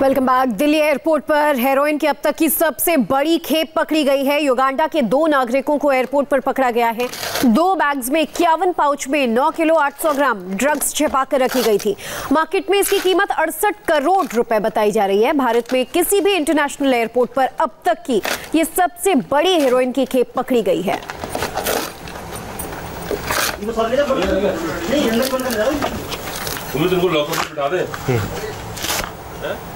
Welcome back. Delhi airport पर heroin की अब तक की सबसे बड़ी खेप पकड़ी गई है। युगांडा के 2 नागरिकों को एयरपोर्ट पर पकड़ा गया है। 2 बैग्स में 51 पाउच में 9 किलो 800 ग्राम ड्रग्स छिपाकर रखी गई थी। मार्केट में इसकी कीमत 68 करोड़ रुपए बताई जा रही है। भारत में किसी भी इंटरनेशनल एयरपोर्ट पर अब तक की ये सबसे बड़ी हेरोइन की खेप पकड़ी गई है। तुमको लॉकअप में बिठा दे।